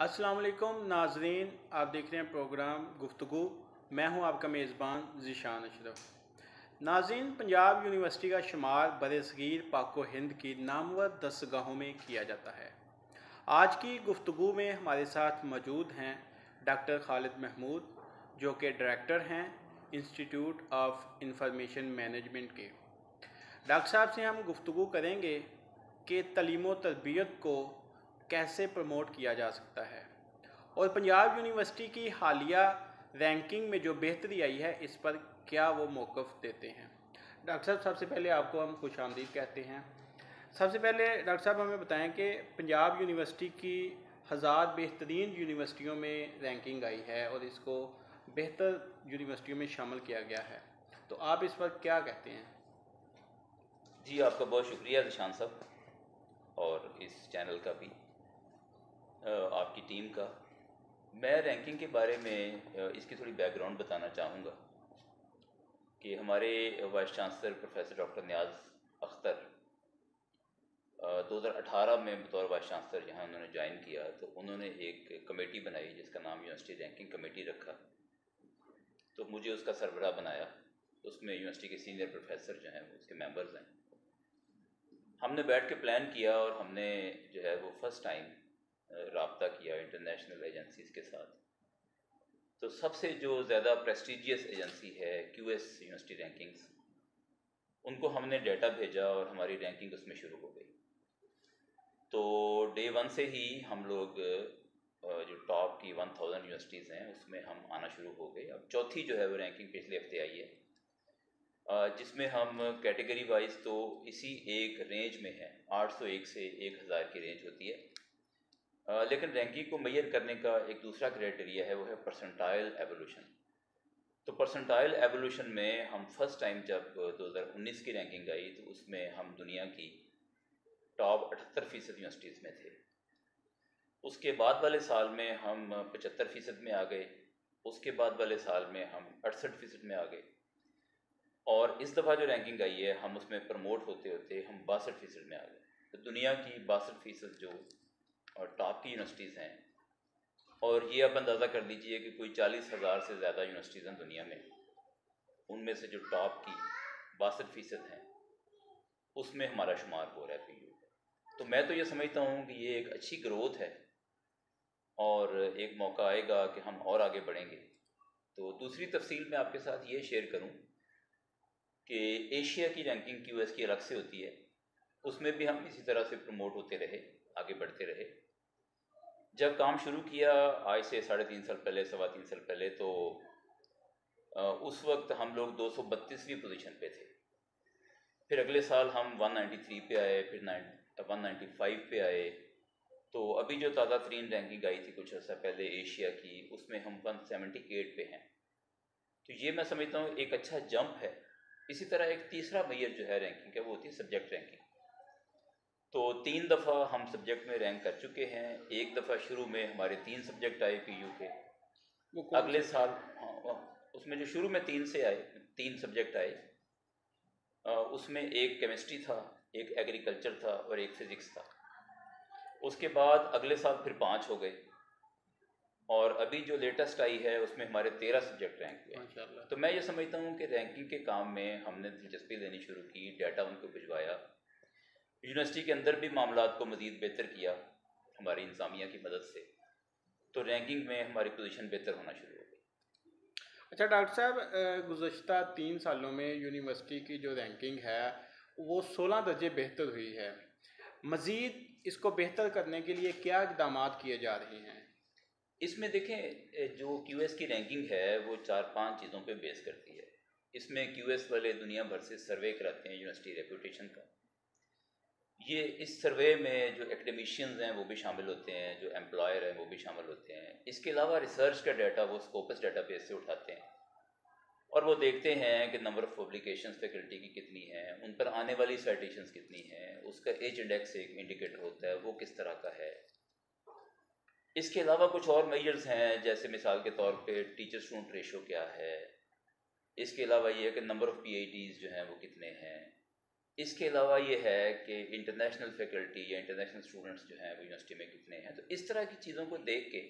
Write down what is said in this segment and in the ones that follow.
अस्सलाम वालेकुम नाजरीन, आप देख रहे हैं प्रोग्राम गुफ्तगू। मैं हूं आपका मेज़बान ज़ीशान अशरफ। नाजरीन, पंजाब यूनिवर्सिटी का शुमार बरसगीर पाको हिंद की नामवर दस्तगाहों में किया जाता है। आज की गुफ्तगू में हमारे साथ मौजूद हैं डॉक्टर खालिद महमूद, जो कि डायरेक्टर हैं इंस्टीट्यूट ऑफ इंफॉर्मेशन मैनेजमेंट के। डॉक्टर साहब से हम गुफ्तगू करेंगे कि तालीम व तरबियत को कैसे प्रमोट किया जा सकता है और पंजाब यूनिवर्सिटी की हालिया रैंकिंग में जो बेहतरी आई है इस पर क्या वो मौक़िफ़ देते हैं। डॉक्टर साहब, सबसे पहले आपको हम खुश आमदीद कहते हैं। सबसे पहले डॉक्टर साहब हमें बताएं कि पंजाब यूनिवर्सिटी की 1000 बेहतरीन यूनिवर्सिटियों में रैंकिंग आई है और इसको बेहतर यूनिवर्सिटियों में शामिल किया गया है, तो आप इस पर क्या कहते हैं? जी, आपका बहुत शुक्रिया ज़ीशान साहब और इस चैनल का भी, आपकी टीम का। मैं रैंकिंग के बारे में इसकी थोड़ी बैकग्राउंड बताना चाहूँगा कि हमारे vice chancellor professor doctor Niyaz Akhtar 2018 में बतौर वाइस चांसलर यहाँ उन्होंने ज्वाइन किया, तो उन्होंने एक कमेटी बनाई जिसका नाम यूनिवर्सिटी रैंकिंग कमेटी रखा। तो मुझे उसका सरबराह बनाया। उसमें यूनिवर्सिटी के सीनियर प्रोफेसर जो हैं उसके मेंबर्स हैं। हमने बैठ के प्लान किया और हमने जो है वो फर्स्ट टाइम राब्ता किया इंटरनेशनल एजेंसीज़ के साथ। तो सबसे जो ज़्यादा प्रेस्टिजियस एजेंसी है QS यूनिवर्सिटी रैंकिंग्स, उनको हमने डाटा भेजा और हमारी रैंकिंग उसमें शुरू हो गई। तो डे 1 से ही हम लोग जो टॉप की 1000 यूनिवर्सिटीज़ हैं उसमें हम आना शुरू हो गए। अब चौथी जो है वो रैंकिंग पिछले हफ्ते आई है, जिसमें हम कैटेगरी वाइज तो इसी एक रेंज में है, 801 से 1000 की रेंज होती है। लेकिन रैंकिंग को मेजर करने का एक दूसरा क्राइटेरिया है, वो है परसेंटाइल एवोल्यूशन। तो परसेंटाइल एवोल्यूशन में हम फर्स्ट टाइम जब 2019 की रैंकिंग आई तो उसमें हम दुनिया की टॉप 78% यूनिवर्सिटीज़ में थे। उसके बाद वाले साल में हम 75% में आ गए। उसके बाद वाले साल में हम 68% में आ गए और इस दफ़ा जो रैंकिंग आई है हम उसमें प्रमोट होते होते हम 62% में आ गए। तो दुनिया की 62% जो टॉप की यूनिवर्सिटीज़ हैं, और ये आप अंदाज़ा कर लीजिए कि कोई 40,000 से ज़्यादा यूनिवर्सिटीज़ हैं दुनिया में, उनमें से जो टॉप की 62% हैं उसमें हमारा शुमार हो रहा है PU। तो मैं तो ये समझता हूँ कि ये एक अच्छी ग्रोथ है और एक मौका आएगा कि हम और आगे बढ़ेंगे। तो दूसरी तफसील मैं आपके साथ ये शेयर करूँ कि एशिया की रैंकिंग QS की अलग से होती है, उसमें भी हम इसी तरह से प्रमोट होते रहे, आगे बढ़ते रहे। जब काम शुरू किया आज से 3.5 साल पहले, 3.25 साल पहले, तो उस वक्त हम लोग 232वीं पोजीशन पे थे। फिर अगले साल हम 193 पे आए, फिर 195 पे आए। तो अभी जो ताज़ा तरीन रैंकिंग आई थी कुछ अर्सा पहले एशिया की, उसमें हम 178 पे हैं। तो ये मैं समझता हूँ एक अच्छा जंप है। इसी तरह एक तीसरा मेजर जो है रैंकिंग का, वो होती है सब्जेक्ट रैंकिंग। तो 3 दफ़ा हम सब्जेक्ट में रैंक कर चुके हैं। एक दफ़ा शुरू में हमारे 3 सब्जेक्ट आए PU के। वो कौन अगले से थे? साल उसमें जो शुरू में 3 से आए, 3 सब्जेक्ट आए, उसमें एक केमिस्ट्री था, एक एग्रीकल्चर था और एक फ़िज़िक्स था। उसके बाद अगले साल फिर 5 हो गए और अभी जो लेटेस्ट आई है उसमें हमारे 13 सब्जेक्ट रैंक हुए हैं। तो मैं ये समझता हूँ कि रैंकिंग के काम में हमने दिलचस्पी लेनी शुरू की, डाटा उनको भिजवाया, यूनिवर्सिटी के अंदर भी मामलात को मज़ीद बेहतर किया हमारी इंतज़ामिया की मदद से। तो रैंकिंग में हमारी पोजीशन बेहतर होना शुरू हो गई। अच्छा डॉक्टर साहब, गुज़श्ता 3 सालों में यूनिवर्सिटी की जो रैंकिंग है वो 16 दर्जे बेहतर हुई है। मज़ीद इसको बेहतर करने के लिए क्या इक़दाम किए जा रहे हैं? इसमें देखें, जो QS की रैंकिंग है वो 4-5 चीज़ों पे बेस करती है। इसमें QS वाले दुनिया भर से सर्वे कराते हैं यूनिवर्सिटी रेपुटेशन का। ये इस सर्वे में जो एकेडमिशियंस हैं वो भी शामिल होते हैं, जो एम्प्लॉयर हैं वो भी शामिल होते हैं। इसके अलावा रिसर्च का डाटा वो स्कोपस डाटाबेस से उठाते हैं और वो देखते हैं कि नंबर ऑफ़ पब्लिकेशंस फैकल्टी की कितनी हैं, उन पर आने वाली साइटेशंस कितनी हैं, उसका एज इंडेक्स एक इंडिकेटर होता है, वो किस तरह का है। इसके अलावा कुछ और मेजर्स हैं, जैसे मिसाल के तौर पे टीचर स्टूडेंट रेशो क्या है। इसके अलावा ये है कि नंबर ऑफ़ PhDs जो हैं वो कितने हैं। इसके अलावा ये है कि इंटरनेशनल फैकल्टी या इंटरनेशनल स्टूडेंट्स जो हैं वो यूनिवर्सिटी में कितने हैं। तो इस तरह की चीज़ों को देख के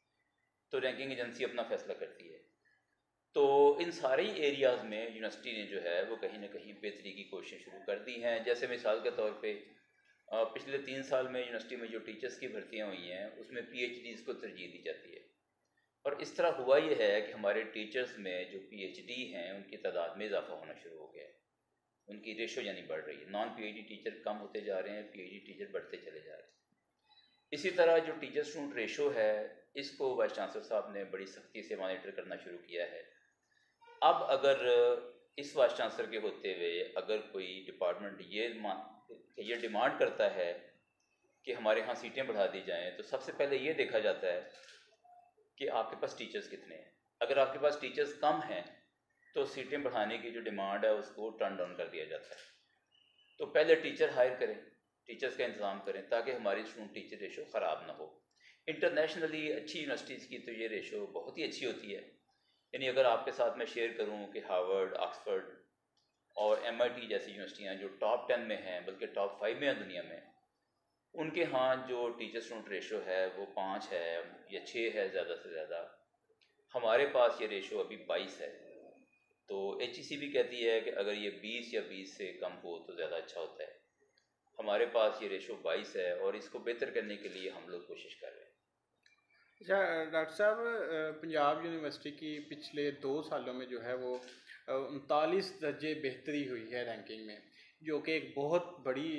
तो रैंकिंग एजेंसी अपना फैसला करती है। तो इन सारे ही एरियाज़ में यूनिवर्सिटी ने जो है वो कहीं ना कहीं बेहतरी की कोशिश शुरू कर दी हैं। जैसे मिसाल के तौर पे पिछले 3 साल में यूनिवर्सिटी में जो टीचर्स की भर्तियाँ हुई हैं उसमें PhDs को तरजीह दी जाती है। और इस तरह हुआ ये है कि हमारे टीचर्स में जो PhD हैं उनकी तादाद में इजाफा होना शुरू हो गया है। उनकी रेशो यानी बढ़ रही है। नॉन PhD टीचर कम होते जा रहे हैं, PhD टीचर बढ़ते चले जा रहे हैं। इसी तरह जो टीचर स्टूडेंट रेशो है इसको वाइस चांसलर साहब ने बड़ी सख्ती से मॉनिटर करना शुरू किया है। अब अगर इस वाइस चांसलर के होते हुए अगर कोई डिपार्टमेंट ये डिमांड करता है कि हमारे यहाँ सीटें बढ़ा दी जाएँ, तो सबसे पहले ये देखा जाता है कि आपके पास टीचर्स कितने हैं। अगर आपके पास टीचर्स कम हैं तो सीटें बढ़ाने की जो डिमांड है उसको टर्न डाउन कर दिया जाता है। तो पहले टीचर हायर करें, टीचर्स का इंतज़ाम करें ताकि हमारी स्टूडेंट टीचर रेशो ख़राब ना हो। इंटरनेशनली अच्छी यूनिवर्सिटीज़ की तो ये रेशो बहुत ही अच्छी होती है। यानी अगर आपके साथ मैं शेयर करूं कि हार्वर्ड, ऑक्सफोर्ड और MIT जैसी यूनिवर्सिटियां जो टॉप 10 में हैं, बल्कि टॉप 5 में हैं दुनिया में, उनके यहाँ जो टीचर स्टूडेंट रेशो है वो 5 है या 6 है ज़्यादा से ज़्यादा। हमारे पास ये रेशो अभी 22 है। तो HEC भी कहती है कि अगर ये 20 या 20 से कम हो तो ज़्यादा अच्छा होता है। हमारे पास ये रेशो 22 है और इसको बेहतर करने के लिए हम लोग कोशिश कर रहे हैं। अच्छा डॉक्टर साहब, पंजाब यूनिवर्सिटी की पिछले 2 सालों में जो है वो 39 दर्जे बेहतरी हुई है रैंकिंग में, जो कि एक बहुत बड़ी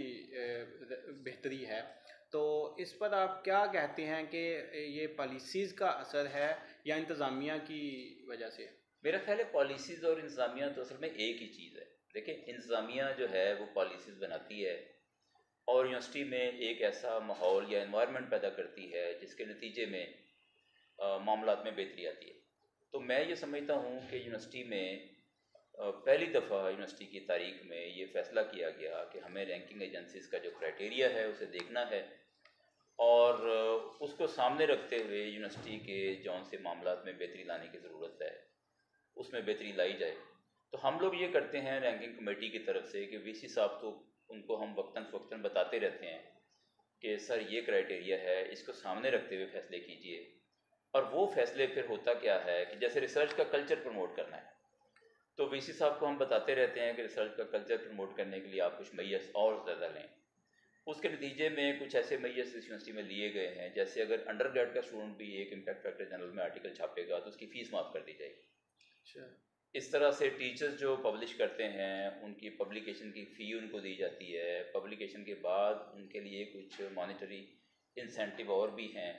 बेहतरी है। तो इस पर आप क्या कहते हैं कि ये पॉलिसीज़ का असर है या इंतज़ामिया की वजह से? मेरा ख्याल है पॉलिसीज़ और इंतज़ामिया तो असल में एक ही चीज़ है। देखिए, इंतज़ामिया जो है वो पॉलिसीज़ बनाती है और यूनिवर्सिटी में एक ऐसा माहौल या इन्वायरमेंट पैदा करती है जिसके नतीजे में मामलात में बेहतरी आती है। तो मैं ये समझता हूँ कि यूनिवर्सिटी में पहली दफ़ा यूनिवर्सिटी की तारीख में ये फ़ैसला किया गया कि हमें रैंकिंग एजेंसीज़ का जो क्राइटेरिया है उसे देखना है और उसको सामने रखते हुए यूनिवर्सिटी के जौन से मामलात में बेहतरी लाने की ज़रूरत है उसमें बेहतरी लाई जाए। तो हम लोग ये करते हैं रैंकिंग कमेटी की तरफ से कि VC साहब तो उनको हम वक्तन फ़वक्तन बताते रहते हैं कि सर ये क्राइटेरिया है, इसको सामने रखते हुए फ़ैसले कीजिए। और वो फ़ैसले फिर होता क्या है कि जैसे रिसर्च का कल्चर प्रमोट करना है तो VC साहब को हम बताते रहते हैं कि रिसर्च का कल्चर प्रमोट करने के लिए आप कुछ मैयर्स और ज़्यादा लें। उसके नतीजे में कुछ ऐसे मैयर्स इस यूनिवर्सिटी में लिए गए हैं, जैसे अगर अंडर ग्रेड का स्टूडेंट भी एक इम्पैक्ट फैक्टर जर्नल में आर्टिकल छापेगा तो उसकी फ़ीस माफ़ कर दी जाएगी। अच्छा। इस तरह से टीचर्स जो पब्लिश करते हैं उनकी पब्लिकेशन की फ़ी उनको दी जाती है। पब्लिकेशन के बाद उनके लिए कुछ मॉनेटरी इंसेंटिव और भी हैं।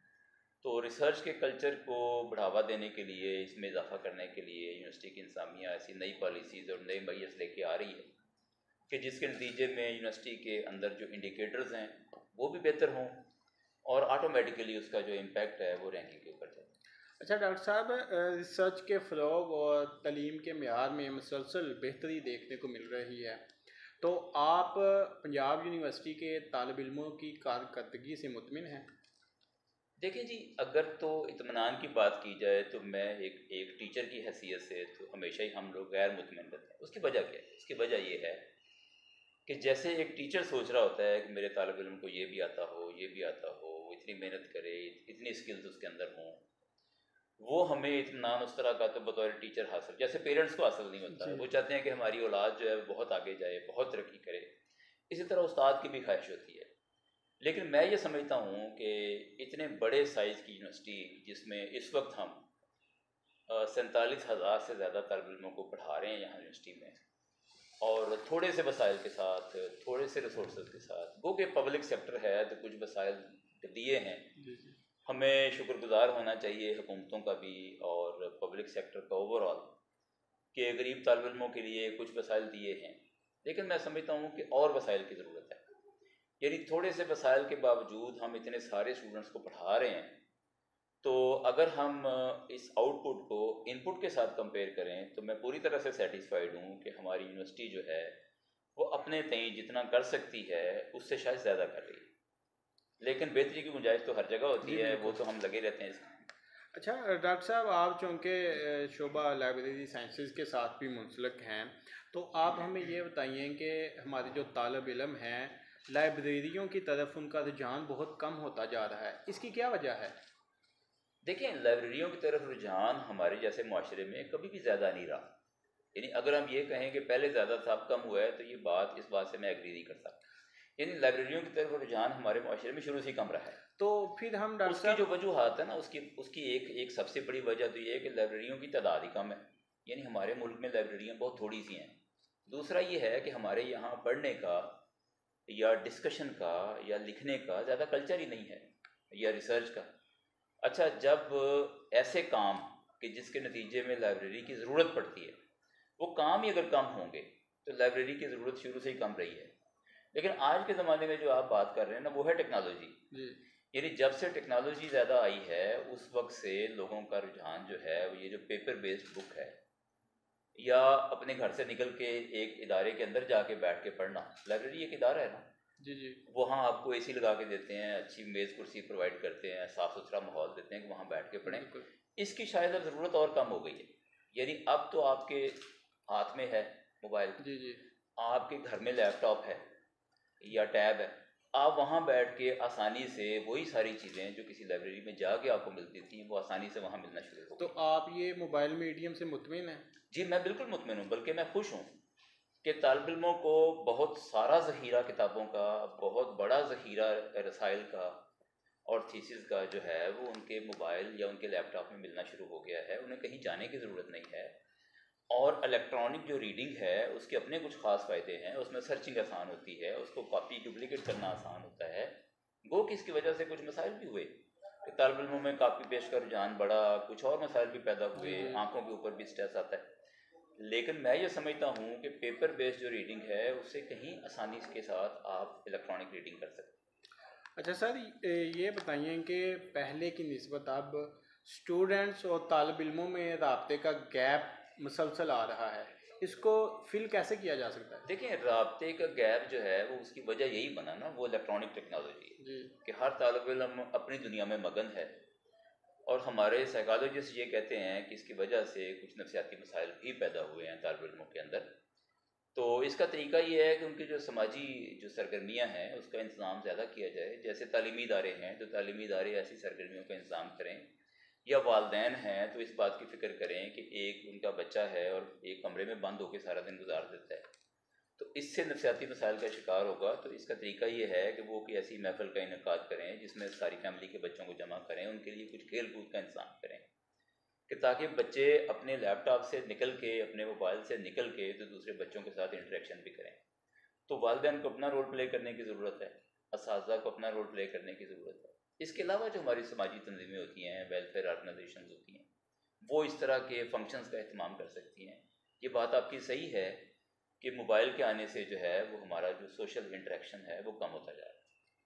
तो रिसर्च के कल्चर को बढ़ावा देने के लिए, इसमें इजाफा करने के लिए यूनिवर्सिटी की इंतज़ामिया ऐसी नई पॉलिसीज़ और नए मैयर्स लेके आ रही है कि जिसके नतीजे में यूनिवर्सिटी के अंदर जो इंडिकेटर्स हैं वो भी बेहतर हों और ऑटोमेटिकली उसका जो इम्पैक्ट है वो रैंकिंग के ऊपर जाए। अच्छा डॉक्टर साहब, रिसर्च के फ़रोग और तालीम के मेयार में मुसलसल बेहतरी देखने को मिल रही है। तो आप पंजाब यूनिवर्सिटी के तालिब इल्मों की कारकर्दगी से मुतमिन हैं? देखिए जी, अगर तो इत्मीनान की बात की जाए तो मैं एक टीचर की हैसियत से तो हमेशा ही हम लोग गैर मुतमिन रहते हैं। उसकी वजह क्या है? उसकी वजह ये है कि जैसे एक टीचर सोच रहा होता है कि मेरे तालिब इल्म को ये भी आता हो, ये भी आता हो, वो इतनी मेहनत करे, इतनी स्किल्स उसके अंदर हों, वो हमें इत्मीनान उस तरह का तो बतौर टीचर हासिल, जैसे पेरेंट्स को हासिल नहीं होता है। जी। वो चाहते हैं कि हमारी औलाद जो है वो बहुत आगे जाए, बहुत तरक्की करे। इसी तरह उस्ताद की भी ख्वाहिश होती है। लेकिन मैं ये समझता हूँ कि इतने बड़े साइज़ की यूनिवर्सिटी जिसमें इस वक्त हम 47,000 से ज़्यादा तालिब इल्मों को पढ़ा रहे हैं यहाँ यूनिवर्सिटी में, और थोड़े से वसाइल के साथ, थोड़े से रिसोर्स के साथ, वो कि पब्लिक सेक्टर है तो कुछ वसाइल दिए हैं। जी जी। हमें शुक्रगुजार होना चाहिए हुकूमतों का भी और पब्लिक सेक्टर का ओवरऑल कि गरीब तालिब इल्मों के लिए कुछ वसाइल दिए हैं। लेकिन मैं समझता हूँ कि और वसाइल की ज़रूरत है। यानी थोड़े से वसाइल के बावजूद हम इतने सारे स्टूडेंट्स को पढ़ा रहे हैं, तो अगर हम इस आउटपुट को इनपुट के साथ कंपेयर करें तो मैं पूरी तरह से सेटिस्फाइड हूँ कि हमारी यूनिवर्सिटी जो है वो अपने तय जितना कर सकती है उससे शायद ज़्यादा कर रही है। लेकिन बेहतरी की गुंजाइश तो हर जगह होती जी है, वो बिल्कुल। तो हम लगे रहते हैं इसमें। अच्छा डॉक्टर साहब, आप चूँकि शोबा लाइब्रेरी साइंसेज के साथ भी मुंसलिक हैं, तो आप हमें ये बताइए कि हमारे जो तालब इल्म हैं, लाइब्रेरियों की तरफ उनका रुझान बहुत कम होता जा रहा है, इसकी क्या वजह है? देखिए, लाइब्रेरियों की तरफ रुझान हमारे जैसे माशरे में कभी भी ज़्यादा नहीं रहा। यानी अगर हम ये कहें कि पहले ज़्यादा था अब कम हुआ है, तो ये बात इस बात से मैं एग्री नहीं करता। यानी लाइब्रेरियों की तरफ रुझान हमारे माशरे में शुरू से ही कम रहा है। तो फिर हम डॉक्टर उसकी जो साहब। वजूहत है ना, उसकी उसकी एक एक सबसे बड़ी वजह तो ये है कि लाइब्रेरियों की तादाद ही कम है। यानी हमारे मुल्क में लाइब्रेरियाँ बहुत थोड़ी सी हैं। दूसरा ये है कि हमारे यहाँ पढ़ने का या डिस्कशन का या लिखने का ज़्यादा कल्चर ही नहीं है, या रिसर्च का। अच्छा, जब ऐसे काम कि जिसके नतीजे में लाइब्रेरी की ज़रूरत पड़ती है, वो काम ही अगर कम होंगे तो लाइब्रेरी की ज़रूरत शुरू से ही कम रही है। लेकिन आज के ज़माने में जो आप बात कर रहे हैं ना, वो है टेक्नोलॉजी। जी यानी जब से टेक्नोलॉजी ज़्यादा आई है, उस वक्त से लोगों का रुझान जो है वो ये जो पेपर बेस्ड बुक है, या अपने घर से निकल के एक इदारे के अंदर जाके बैठ के पढ़ना। लाइब्रेरी एक इदारा है ना, जी जी। वहाँ आपको एसी लगा के देते हैं, अच्छी मेज़ कुर्सी प्रोवाइड करते हैं, साफ़ सुथरा माहौल देते हैं कि वहाँ बैठ के पढ़ें। बिल्कुल। इसकी शायद अब ज़रूरत और कम हो गई है। यानी अब तो आपके हाथ में है मोबाइल, जी जी। आपके घर में लैपटॉप है या टैब है, आप वहाँ बैठ के आसानी से वही सारी चीज़ें जो किसी लाइब्रेरी में जाके आपको मिलती थी, वो आसानी से वहाँ मिलना शुरू हो तो गई। आप ये मोबाइल मीडियम से मुतमिन हैं? जी, मैं बिल्कुल मुतमिन हूँ, बल्कि मैं खुश हूँ कि तालिब इल्मों को बहुत सारा ज़ख़ीरा किताबों का, बहुत बड़ा ज़ख़ीरा रसाइल का और थीसिस का जो है वो उनके मोबाइल या उनके लैपटॉप में मिलना शुरू हो गया है। उन्हें कहीं जाने की ज़रूरत नहीं है। और इलेक्ट्रॉनिक जो रीडिंग है उसके अपने कुछ ख़ास फ़ायदे हैं। उसमें सर्चिंग आसान होती है, उसको कॉपी डुप्लिकेट करना आसान होता है। गो कि इसकी वजह से कुछ मसाइल भी हुए कि तालिब इल्मों में कापी पेश का रुझान बढ़ा, कुछ और मसाइल भी पैदा जी हुए, जी। आँखों के ऊपर भी स्ट्रेस आता है। लेकिन मैं ये समझता हूँ कि पेपर बेस्ड जो रीडिंग है उससे कहीं आसानी के साथ आप इलेक्ट्रॉनिक रीडिंग कर सकते हैं। अच्छा सर, ये बताइए कि पहले की निस्बत अब स्टूडेंट्स और तालिब इल्मों में राब्ते का गैप मुसलसल आ रहा है, इसको फिल कैसे किया जा सकता है? देखिए, राब्ते का गैप जो है वो उसकी वजह यही बना ना, वो इलेक्ट्रॉनिक टेक्नोलॉजी है जी कि हर तालिब इल्म अपनी दुनिया में मगन है। और हमारे साइकोलॉजिस्ट ये कहते हैं कि इसकी वजह से कुछ नफसियाती मसाइल भी पैदा हुए हैं तालिब इल्मों के अंदर। तो इसका तरीका ये है कि उनकी जो समाजी जो सरगर्मियाँ हैं उसका इंतज़ाम ज़्यादा किया जाए। जैसे तालीमी इदारे हैं तो तालीमी इदारे ऐसी सरगर्मियों का इंतज़ाम करें, या वालदैन हैं तो इस बात की फ़िक्र करें कि एक उनका बच्चा है और एक कमरे में बंद होकर सारा दिन गुजार देता है, तो इससे नफसियाती मसाइल का शिकार होगा। तो इसका तरीका ये है कि वो कोई ऐसी महफ़िल का इनेकाद करें जिसमें सारी फैमिली के बच्चों को जमा करें, उनके लिए कुछ खेल कूद का इंतज़ाम करें कि ताकि बच्चे अपने लैपटॉप से निकल के, अपने मोबाइल से निकल के तो दूसरे बच्चों के साथ इंटरेक्शन भी करें। तो वालिदैन को अपना रोल प्ले करने की ज़रूरत है, असातिज़ा को अपना रोल प्ले करने की ज़रूरत है। इसके अलावा जो हमारी समाजी तंजीमें होती हैं, वेलफेयर ऑर्गेनाइजेशन होती हैं, वो इस तरह के फंक्शंस का अहतमाम कर सकती हैं। ये बात आपकी सही है कि मोबाइल के आने से जो है वो हमारा जो सोशल इंटरेक्शन है वो कम होता जा रहा है।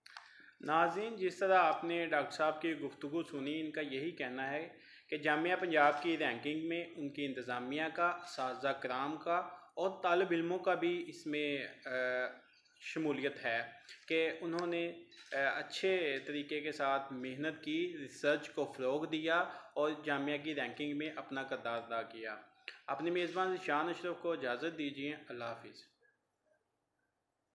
नाज़रीन, जिस तरह आपने डॉक्टर साहब की गुफ्तगू सुनी, इनका यही कहना है कि जामिया पंजाब की रैंकिंग में उनकी इंतज़ामिया का, असातिज़ा कराम का और तालिब इल्मों का भी इसमें शमूलियत है कि उन्होंने अच्छे तरीके के साथ मेहनत की, रिसर्च को फ़रोग़ दिया और जामिया की रैंकिंग में अपना किरदार अदा किया। अपने मेज़बान ज़ीशान अशरफ को इजाज़त दीजिए। अल्लाह हाफ़िज़।